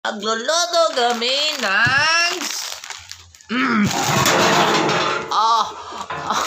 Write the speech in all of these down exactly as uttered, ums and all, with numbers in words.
Magluluto kami ng... Mm. Oh. Oh.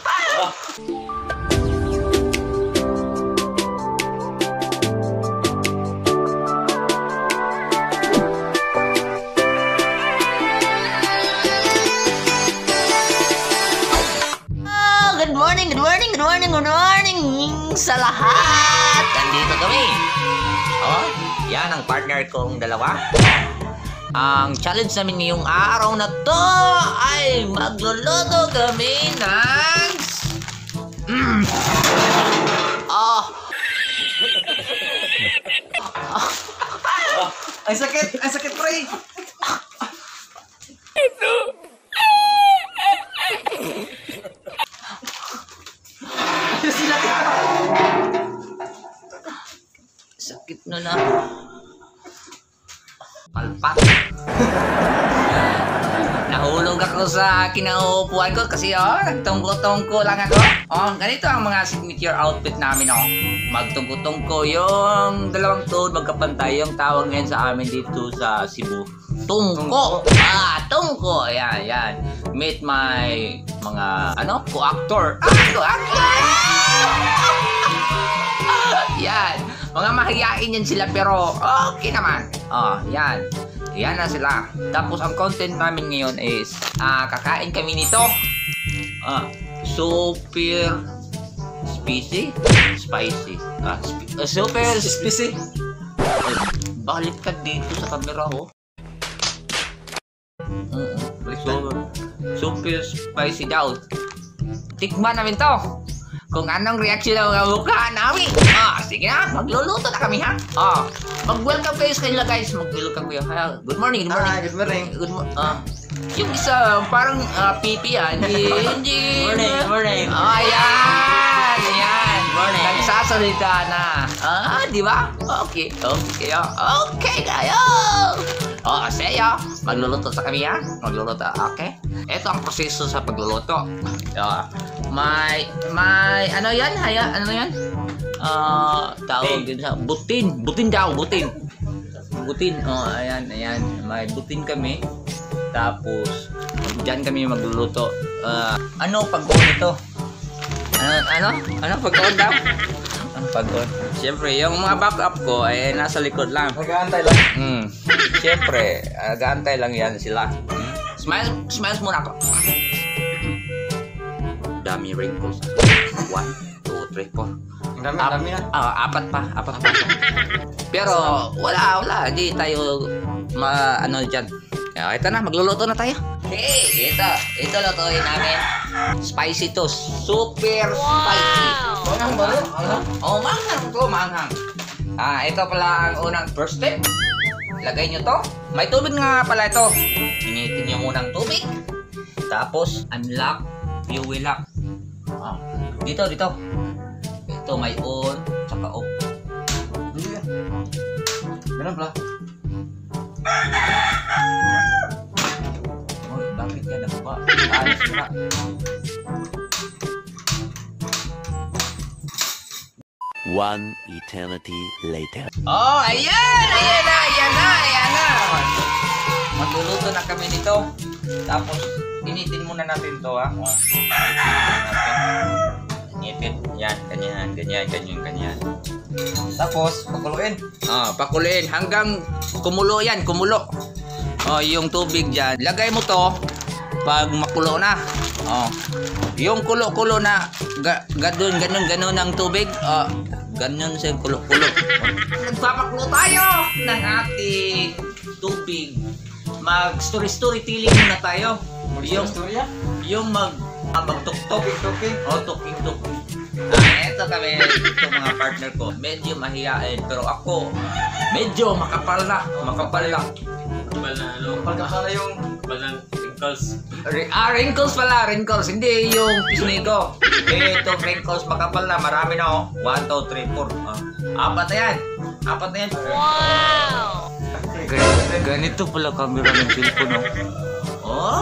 Good morning, good morning, good morning, good morning sa lahat. Nandito kami. Oh, yan ang partner kong dalawa. Ang challenge namin ngayong araw na to ay magluluto kami ng... Mm. Oh. Oh. Ay sakit, ay sakit pre. Sakit na na. Palpak. Nahulog ako sa kinaupuan ko kasi oh, nagtungko-tungko lang ako. Oh, ganito ang mga signature outfit namin oh. Magtungko-tungko yung dalawang tuhod magkapantay yung tawag ngayon sa amin dito sa Cebu. Tungko. Ah, tungko. Ayan, ayan. Meet my mga ano, co-actor. Ah, co-actor. Yan. Mga mahiyain yan sila pero okay naman. Oh, yan. Yan na sila. Tapos ang content namin ngayon is uh, kakain kami nito. Ah, super spicy. Spicy. Ah, sp uh, super spicy. Uh, balik ka dito sa camera ho. Uh, so, super spicy daw. Tikman namin to. Kung anong reaction ng mga mukha namin. Ah, sige na, magluluto na kami ha. Ah, mag-welcome kayo sa kanila guys. Mag-welcome kayo. Ha? Good morning, good morning. Ah, good morning. Good morning. Ah, yung isa parang uh, pipi ah. Hindi, hindi. Morning, morning. Ah, yan, yan. Morning. Nagsasalita na. Ah, di ba? Okay, okay, okay kayo. Oh, saya. Magluluto sa kami ha. Magluluto, okay. Ito ang proseso sa pagluluto. Uh, may, may, ano yan? Haya, ano yan? Uh, tawag din sa, butin. Butin daw, butin. Butin, oh, ayan, ayan. May butin kami. Tapos, dyan kami magluluto. Uh, ano pag-on ito? Ano, ano? Ano pag-on daw? Ano pag-on? Siyempre, yung mga backup ko ay nasa likod lang. Nag-aantay lang. Hmm. Siyempre, nag-aantay lang yan sila. Hmm. Smile, smiles muna ako. Dami wrinkles. One, two, three, four. Ang dami, Ap dami na. Ah, apat pa, apat pa. Pero wala, wala. Di tayo ma ano dyan. Ah, ito na, magluluto na tayo. Hey, ito, ito lutuin namin. Spicy to, super spicy. Manghang ba? Manghang? Oh, manghang to, manghang. Ah, ito pala ang unang first step. Lagay nyo to. May tubig nga pala ito. Initin nyo muna ang tubig. Tapos, unlock, you will lock. Ah, dito, dito. Ito may on, tsaka off. Hindi yan. Ganun pala. Oh, bakit yan nababa? Ayos na. One eternity later. Oh, ayan! Ayan na! Ayan na! Ayan na! Magluluto na kami nito. Tapos, initin muna natin to ha. Initin. Yan, ganyan, ganyan, ganyan, ganyan. Tapos, pakuluin. Oh, pakuliin hanggang kumulo yan, kumulo. Oh, yung tubig dyan. Lagay mo to pag makulo na. Oh. Yung kulo-kulo na ga, ganun, ganun, ganun ang tubig. Oh, ganun sa kulo-kulo. Oh. Nagpapakulo tayo ng ating tubig. Mag-story-story telling muna tayo. Yung, Storya? yung mag, ah, mag-tuk-tuk. Talking. Oh, talking-talking. Ah, eto kami, itong mga partner ko, medyo mahihain, pero ako, medyo makapal na, makapal na. Kapal na ano? Pagkakala yung... Kapal na wrinkles. R ah, wrinkles pala, wrinkles, hindi yung pisnigo. Ito, wrinkles, makapal na, marami na oh. one, two, three, four. Ah, apat na yan. Apat na yan. Wow! Ganito, ganito pala camera ng cellphone oh. Oh?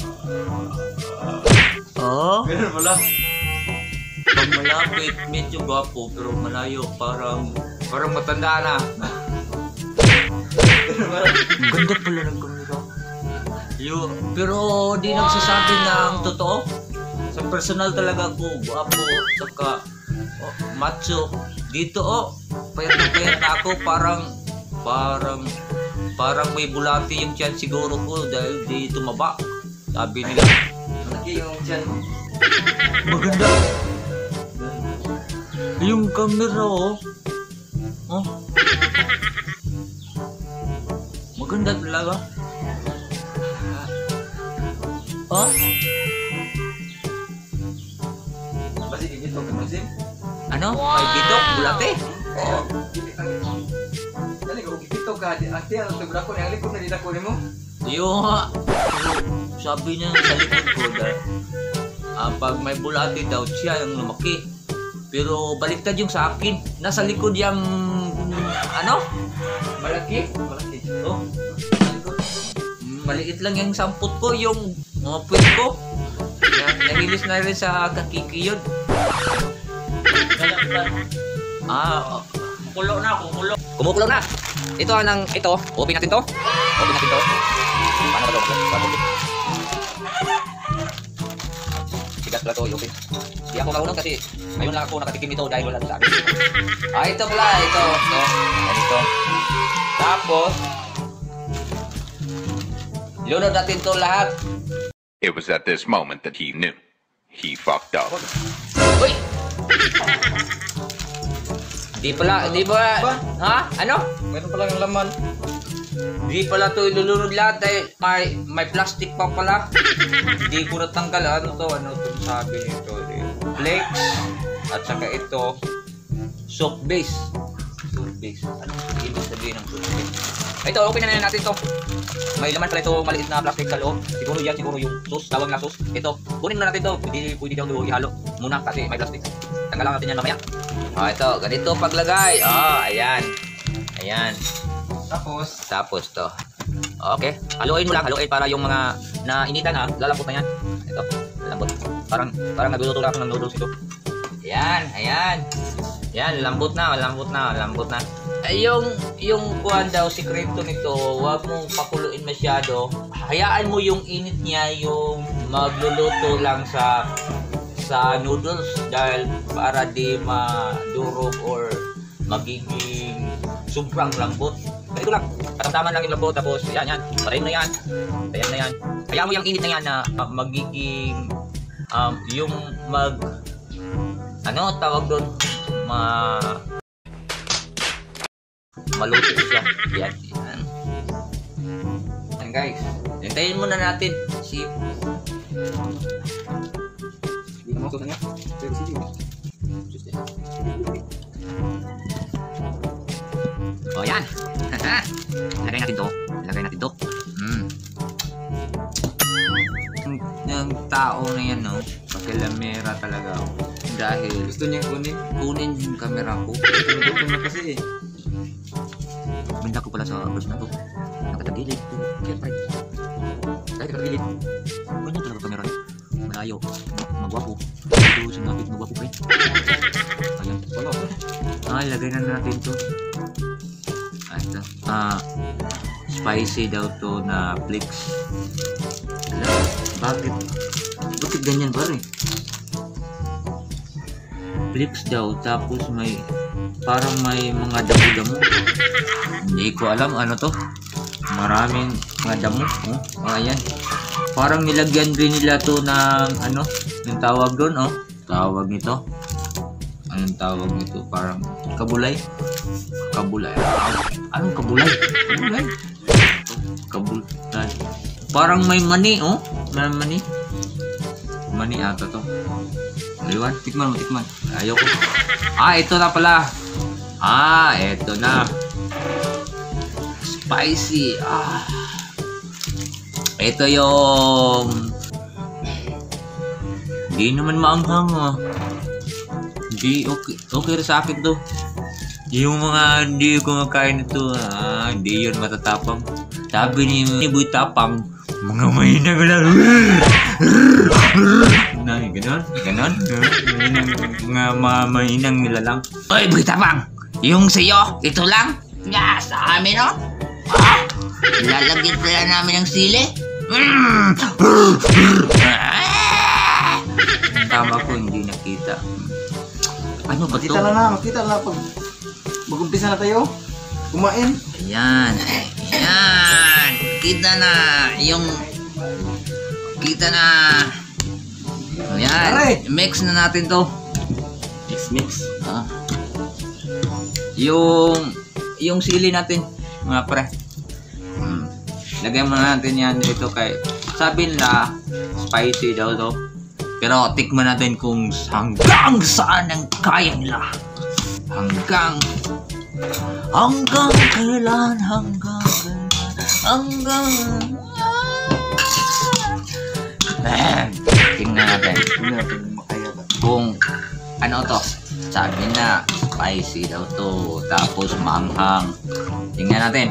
Oh? Ganun pala. Pag malapit, medyo gwapo, pero malayo, parang, parang matanda na. Ang ganda pala ng kamera. Yo, pero di nagsasabi ng totoo. Sa personal talaga ko, guwapo, saka oh, macho. Dito oh, payat na payat na ako, parang, parang, parang may bulati yung tiyan siguro ko dahil di tumaba. Sabi nila. Malaki yung tiyan mo. Maganda. Yung camera oh. Oh. Maganda talaga. Oh. Basi gigit ko kasi. Ano? May bitok, bulate. Oh. Dali ko gigit ka. Ate ano to brako ni alikod na dito ko nimo. Yung sabi niya sa likod ko dahil ah, pag may bulate daw siya yung lumaki. Pero baliktad yung sa akin. Nasa likod yung ano? Malaki? Malaki. Oh. Maliit lang yung samput ko, yung mga puwet ko. Na- Nahilis na rin sa kakiki yun. Ah, oh. Kulo na, kukulo. Kumukulo na. Ito ang ito. Open natin to. Open natin to. Paano ba ito? Paano ba ito? Sigas pala to, open. Di ako marunong kasi ngayon lang ako nakatikim ito dahil wala sa akin. Ah, ito pala. Ito. Ito. Ayan ito. Tapos, lunod natin to lahat. It was at this moment that he knew. He fucked up. Uy! Di pala, di ba? Ba? Ha? Ano? Meron pa lang yung laman. Di pala to ilulunod lahat dahil may, may plastic pa pala. Di ko natanggal. Ano to? Ano to sabi nito? Flex. At saka ito, soap base. Soap base. Ano ibig sabihin ng soap base? Ito, open na natin to. May laman pala ito, maliit na plastic sa loob. Siguro yan, siguro yung sauce, tawag na sauce. Ito, kunin na natin to. Pwede, pwede daw ihalo muna kasi may plastic. Tanggalan natin yan mamaya. Oh, ito, ganito paglagay. Oh, ayan. Ayan. Tapos, Tapos to. Okay. Haluin mo lang, haluin para yung mga nainitan ha, lalambot na yan. Ito, lalambot. Parang, parang nagluluto lang ako ng noodles ito. Ayan, ayan. Yan, lambot na, lambot na, lambot na. Ay, yung, yung kuhan daw, sikreto nito, huwag mong pakuluin masyado. Hayaan mo yung init niya, yung magluluto lang sa sa noodles dahil para di madurog or magiging sobrang lambot. Ganito lang, katamtaman lang yung lambot, tapos yan, yan, patayin na yan, patayin na yan. Hayaan mo yung init na yan na uh, magiging, um, yung mag, ano tawag doon, ma maluto siya. Yan, yan. Yan guys, hintayin muna natin si hindi na masok niya. Pero sige. oh yan. Lagay natin to, lagay natin to. Mm. Yung, yung tao na yan no, pakilamera talaga ako. Dahil Gusto niya kunin. kunin yung camera ko. Gusto na kasi eh. Benda ko pala sa person na to. Nakatagilid to. Siyempre. Dahil nakatagilid. Ganyan talaga camera niya. Malayo. Magwapo. Ito sa napit magwapo pre. Ayan. Wala. Ah, lagay na natin to. Ah, ito. Ah, spicy daw to na flakes. Ala, bakit? Bakit ganyan pare? Flakes daw, tapos may parang may mga damo-damo. Hindi ko alam ano to. Maraming mga damo. Oh, oh ayan. Parang nilagyan rin nila to ng ano, yung tawag doon, oh. Tawag nito. Anong tawag nito? Parang kabulay. Kabulay. Anong kabulay? Kabulay. Kabulay. Parang may mani, oh. May mani. Mani ata to. Liwan, tikman mo, tikman. Ayoko. Ah, ito na pala. Ah, ito na. Spicy. Ah. Ito yung... Hindi naman maanghang ah. Hindi, okay, okay sa akin to. Yung mga hindi ko makain ito, ah, hindi yun matatapang. Sabi ni, ni Boy Tapang, mga mahinang lang. Na, ganon, ganon. Mga mahinang nila lang. Oy, Boy Tapang, yung sa'yo, ito lang. Nga, sa amin, no? Ah, Lalagyan pala namin ng sili. Mm. Tama ko, hindi nakita. Ano ba to? Makita na na, makita na pag mag-umpisa na tayo. Kumain. Ayan. Ayan. Kita na. Yung... Kita na. Ayan. Aray! Mix na natin to. Mix, mix. Ah. Yung... Yung sili natin. Mga pre. Hmm. Lagyan muna natin yan dito kay... Sabi nila, spicy daw to. Pero tikman natin kung hanggang saan ang kaya nila. Hanggang... Hanggang kailan, hanggang kailan, hanggang... Ah. Tingnan natin. Hindi natin makaya ba? Kung ano to. Sabi na, spicy daw to. Tapos maanghang. Tingnan natin.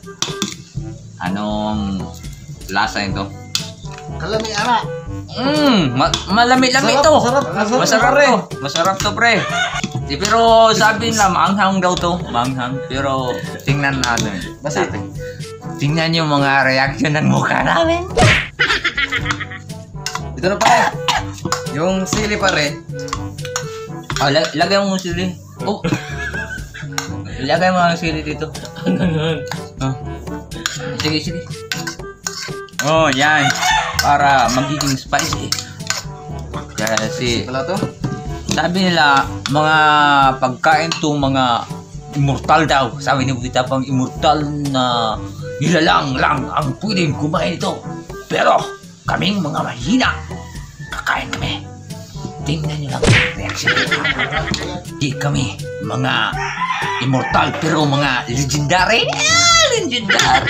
Anong lasa nito? Kalami ara. Mmm, ma malami-lami Sarap, to. sarap, masarap, Masarap pre. to. Masarap to, pre. Di, pero sabi nila, maanghang daw to. Maanghang. Pero tingnan natin. Basta Natin. Tingnan yung mga reaction ng mukha namin. ito na pare. Yung sili pare. Oh, lag lagay mo yung sili. Oh. Lagay mo ang sili dito. Oh. Sige, sige. Oh, yan. Para magiging spicy. Kasi Wala to. sabi nila, mga pagkain to mga immortal daw. Sabi ni Buta pang immortal na nilalang lang ang pwedeng kumain ito. Pero kaming mga mahina, kakain kami. Tingnan nyo lang ang reaction nila. Di kami mga immortal pero mga legendary. Ah, legendary.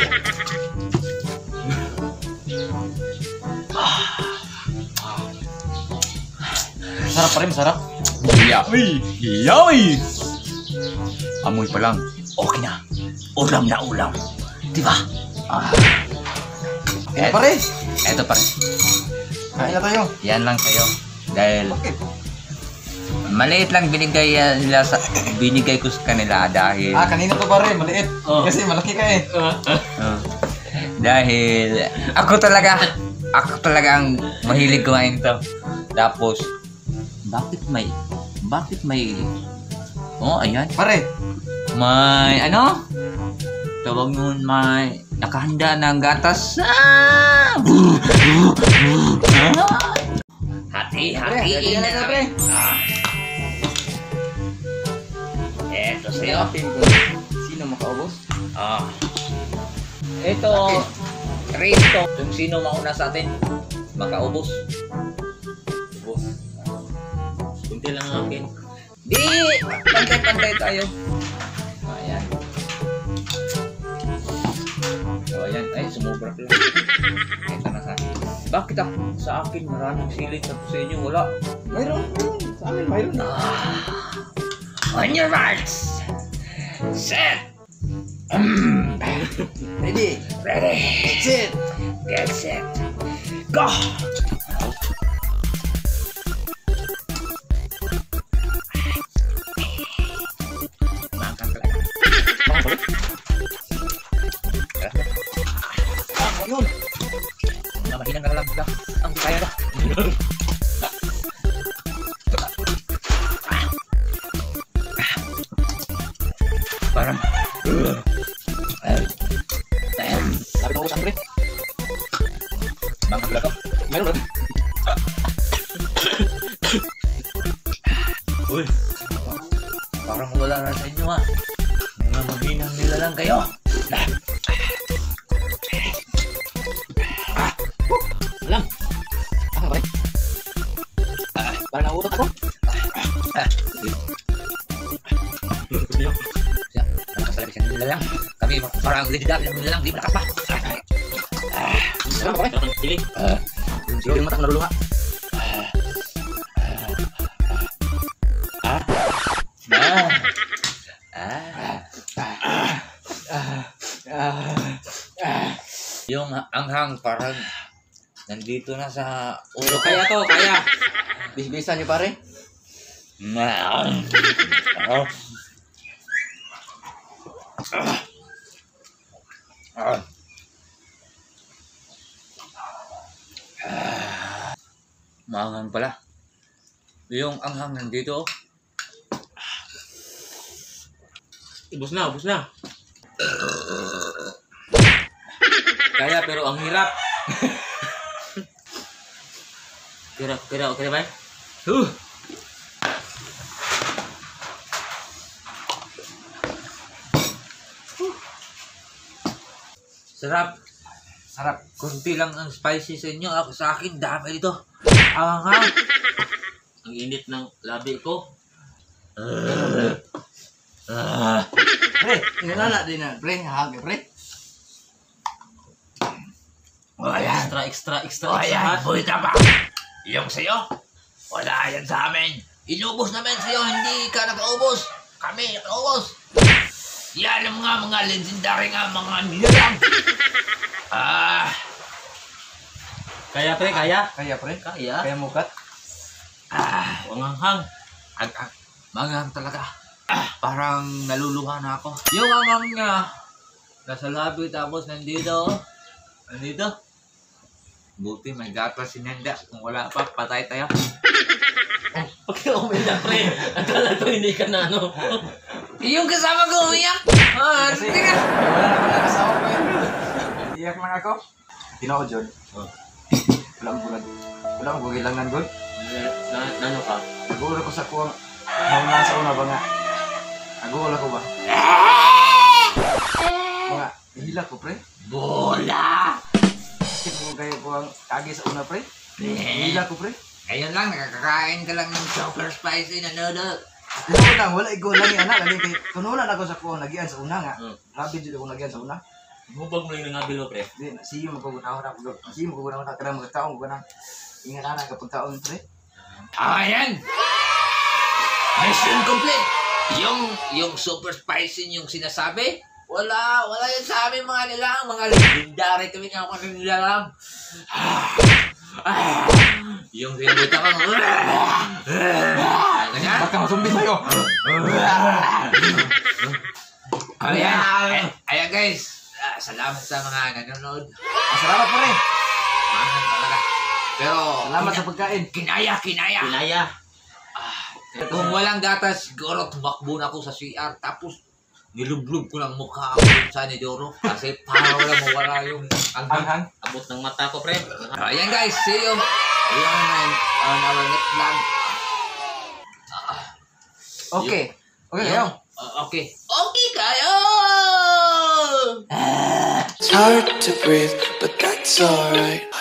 Sarap pa rin, sarap. Yaoy! Yaoy! Amoy pa lang. Okay na. Ulam na ulam. Diba? Ah. Et, Pare, eto pa rin. kain na tayo. Yan lang kayo. Dahil Bakit? maliit lang binigay uh, nila sa, binigay ko sa kanila dahil Ah, kanina to pare, maliit. Oh. Kasi malaki ka eh. uh, dahil ako talaga ako talagang mahilig kumain to. Tapos bakit may bakit may oh ayan Pare, may ano tawag mo may nakahanda ng gatas. Ah! Hati, pare, hati. hati na pare. Ah. Eto sa'yo. Natin kung sino makaubos. Ah. Ito, Risto. Kung sino mauna sa atin, makaubos. Ubos. Kunti lang ang akin. Di, pantay-pantay tayo. Ayan. O, ayan. Ay, sumubra pala. Ito na sa akin. Bakit ako? Sa akin, maraming silid. Tapos sa inyo, wala. Mayroon, mayroon. Sa amin, mayroon. Ah. On your marks. Set. Mm. Ready. Ready. Sit. Get set. Go. Makan talaga. Yun. Mga mahinang ka na lang. Ang kaya ka. Parang Sabi ko ubusan pre. bangka pala to. Mayroon rin. Uy, Parang wala na sa inyo ha. Mga mahinang nila lang kayo. Alam. Ah, pare. Parang nauutot ako. Siya, malakas talaga siya nila lang. Kami parang legendary lang nila lang. Di malakas pa. Alam pare. parang sili. Siguro yung mata ko naluluha. Ah. Yung anghang parang nandito na sa ulo. Kaya to, kaya. Bis-bisan niyo pare. Na. Ah. Ah. Maanghang pala. Yung anghang nandito. Ubus na, ubus na. Kaya pero ang hirap. Kira, kira, okay ba? Huh. Sarap. Sarap. Kunti lang ang spicy sa inyo. Ako sa akin, dami dito. Anghang. Ang init ng labi ko. Pre, inalala din na, pre. Hagi, pre. O ayan. Extra, extra, extra, O extra. ayan. Buta pa. Yung sa'yo. Wala yan sa amin. Inubos namin sa'yo. Hindi ka nakaubos. Kami nakaubos. Yan ang mga mga legendary nga mga nilalang. Ah. Kaya pre, kaya. Kaya, pre. Kaya. Kaya mukat. Ah. Ang hanghang. Ag ag manghang talaga. Ah, parang naluluha na ako. Yung anghang niya, nasa labi tapos nandito. Nandito. Buti may gatas si Nenda. Kung wala pa, patay tayo. Okay, okay na pre. Akala ko hindi ka na ano. Yung kasama ko umiyak. Ah, Kasi, hindi ka. wala na pala kasawa ko yun. Iyak lang ako. Tinaw, John. Oh. Wala akong bulan. Wala akong gugilangan, God. Na, na, ano ka? Nagugol ako sa kuwang. Nauna sa una ba nga? Nagugol ako ba? Mga, hila ko, pre. Bola! Bakit mo kayo kuwang kagi sa una, pre? Hila ko, pre. Ngayon lang, nakakakain ka lang ng super spicy na noodle. Kuno lang, wala ikaw lang yung anak. Lagi kay, kuno lang ako sa kuwang nagian sa una nga. Hmm. Grabe dito ako nagian sa una. Hubag mo lang ng abilo pre. Di, siyo mo pag-unahon ako. Siyo mo pag-unahon ako. Kada mga taong ko na. Ingat na kapag taon, pre. Ayan! Mission complete! Yung, yung super spicy yung sinasabi, wala, wala yan sa amin mga nilang, mga legendary kami nga mga nilang. Ah, ah, yung sinabutan ko, ganyan. Baka masumbi sa'yo. Ayan, ayan, ayan guys, ah, salamat sa mga nanonood. Masalamat, pre. Mahal talaga. Pero, Salamat kina- sa pagkain. kinaya, kinaya. Kinaya. Kung walang gatas, siguro tumakbo na ako sa C R. Tapos, nilublog ko ng mukha ako sa Nidoro. Kasi para wala mawala yung anghang. Anghang. Abot ng mata ko pre. Ayan guys, see you. Ayan, on our next vlog. Okay. Okay, Yun. kayo. Uh, okay. Okay kayo! It's hard to breathe, but that's alright.